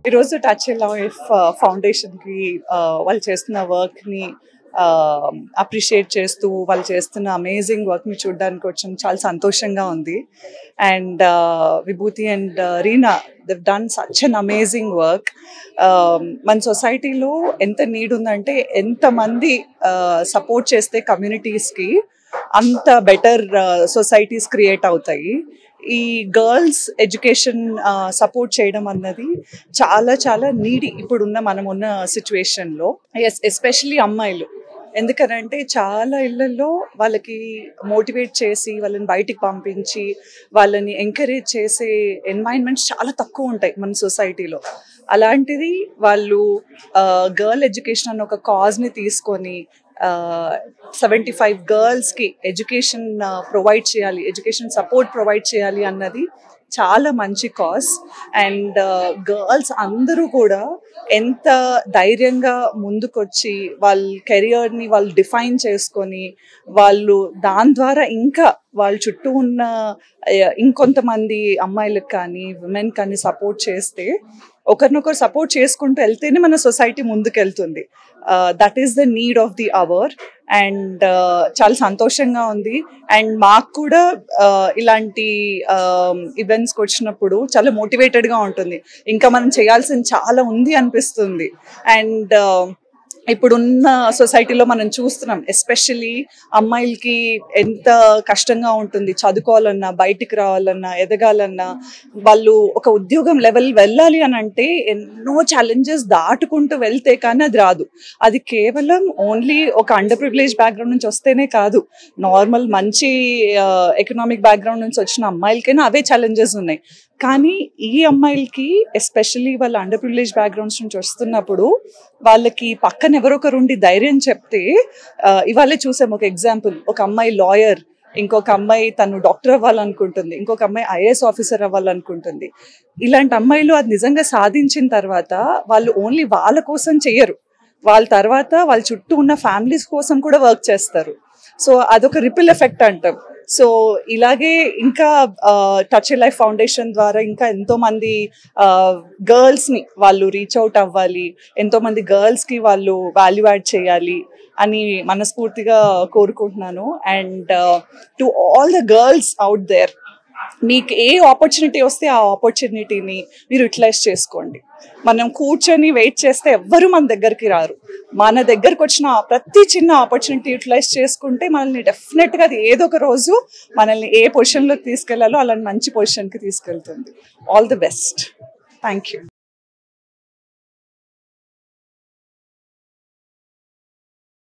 ఈరోజు touch life ఫౌండేషన్కి వాళ్ళు చేస్తున్న వర్క్ని అప్రిషియేట్ చేస్తూ వాళ్ళు చేస్తున్న అమేజింగ్ వర్క్ని చూడడానికి వచ్చాం. చాలా సంతోషంగా ఉంది. And Vibhuti and Reena they've done such an amazing work. మన సొసైటీలో ఎంత నీడ్ ఉందంటే ఎంతమంది సపోర్ట్ చేస్తే కమ్యూనిటీస్కి అంత బెటర్ సొసైటీస్ క్రియేట్ అవుతాయి. ఈ గర్ల్స్ ఎడ్యుకేషన్ సపోర్ట్ చేయడం అన్నది చాలా చాలా నీడి ఇప్పుడున్న మనం ఉన్న సిచ్యువేషన్లో. ఎస్పెషల్లీ అమ్మాయిలు, ఎందుకనంటే చాలా ఇళ్లలో వాళ్ళకి మోటివేట్ చేసి వాళ్ళని బయటికి పంపించి వాళ్ళని ఎంకరేజ్ చేసే ఎన్వైరన్మెంట్స్ చాలా తక్కువ ఉంటాయి మన సొసైటీలో. అలాంటిది వాళ్ళు గర్ల్ ఎడ్యుకేషన్ అన్న ఒక కాజ్ని తీసుకొని 75 గర్ల్స్కి ఎడ్యుకేషన్ ప్రొవైడ్ చేయాలి, ఎడ్యుకేషన్ సపోర్ట్ ప్రొవైడ్ చేయాలి అన్నది చాలా మంచి కాజ్. అండ్ గర్ల్స్ అందరూ కూడా ఎంత ధైర్యంగా ముందుకొచ్చి వాళ్ళ కెరియర్ని వాళ్ళు డిఫైన్ చేసుకొని వాళ్ళు దాని ద్వారా ఇంకా వాళ్ళ చుట్టూ ఉన్న ఇంకొంతమంది అమ్మాయిలకు కానీ విమెన్ కానీ సపోర్ట్ చేస్తే, ఒకరినొకరు సపోర్ట్ చేసుకుంటూ వెళ్తేనే మన సొసైటీ ముందుకెళ్తుంది. That is the need of the hour. And చాలా సంతోషంగా ఉంది. అండ్ మాకు కూడా ఇలాంటి ఈవెంట్స్కి వచ్చినప్పుడు చాలా మోటివేటెడ్గా ఉంటుంది. ఇంకా మనం చేయాల్సింది చాలా ఉంది అనిపిస్తుంది. అండ్ ఇప్పుడున్న సొసైటీలో మనం చూస్తున్నాం, ఎస్పెషల్లీ అమ్మాయిలకి ఎంత కష్టంగా ఉంటుంది చదువుకోవాలన్నా, బయటికి రావాలన్నా, ఎదగాలన్నా. వాళ్ళు ఒక ఉద్యోగం లెవెల్ వెళ్ళాలి అని అంటే ఎన్నో ఛాలెంజెస్ దాటుకుంటూ వెళ్తే కానీ అది రాదు. అది కేవలం ఓన్లీ ఒక అండర్ ప్రివిలేజ్ బ్యాక్గ్రౌండ్ నుంచి వస్తేనే కాదు, నార్మల్ మంచి ఎకనామిక్ బ్యాక్గ్రౌండ్ నుంచి వచ్చిన అమ్మాయిలకైనా అవే ఛాలెంజెస్ ఉన్నాయి. కానీ ఈ అమ్మాయిలకి ఎస్పెషల్లీ వాళ్ళ అండర్ ప్రివిలేజ్ బ్యాక్గ్రౌండ్స్ నుంచి వస్తున్నప్పుడు వాళ్ళకి పక్కన ఎవరొకరు ఉండి ధైర్యం చెప్తే, ఇవాళే చూసాం ఒక ఎగ్జాంపుల్, ఒక అమ్మాయి లాయర్, ఇంకొక అమ్మాయి తను డాక్టర్ అవ్వాలనుకుంటుంది, ఇంకొక అమ్మాయి ఐఏఎస్ ఆఫీసర్ అవ్వాలనుకుంటుంది. ఇలాంటి అమ్మాయిలు అది నిజంగా సాధించిన తర్వాత వాళ్ళు ఓన్లీ వాళ్ళ కోసం చెయ్యరు, వాళ్ళ తర్వాత వాళ్ళ చుట్టూ ఉన్న ఫ్యామిలీస్ కోసం కూడా వర్క్ చేస్తారు. సో అదొక రిపిల్ ఎఫెక్ట్ అంటాం. సో ఇలాగే ఇంకా టచ్ లైఫ్ ఫౌండేషన్ ద్వారా ఇంకా ఎంతోమంది గర్ల్స్ని వాళ్ళు రీచ్ అవుట్ అవ్వాలి, ఎంతోమంది గర్ల్స్కి వాళ్ళు వాల్యూ యాడ్ చేయాలి అని మనస్ఫూర్తిగా కోరుకుంటున్నాను. And to all the girls out there, మీకు ఏ ఆపర్చునిటీ వస్తే ఆ ఆపర్చునిటీని మీరు యూటిలైజ్ చేసుకోండి. మనం కూర్చొని వెయిట్ చేస్తే ఎవ్వరూ మన దగ్గరికి రారు. మన దగ్గరకు వచ్చిన ప్రతి చిన్న ఆపర్చునిటీ యూటిలైజ్ చేసుకుంటే మనల్ని డెఫినెట్గా అది ఏదో ఒక రోజు మనల్ని ఏ పొజిషన్లోకి తీసుకెళ్లాలో అలాంటి మంచి పొజిషన్కి తీసుకెళ్తుంది. All the best. Thank you.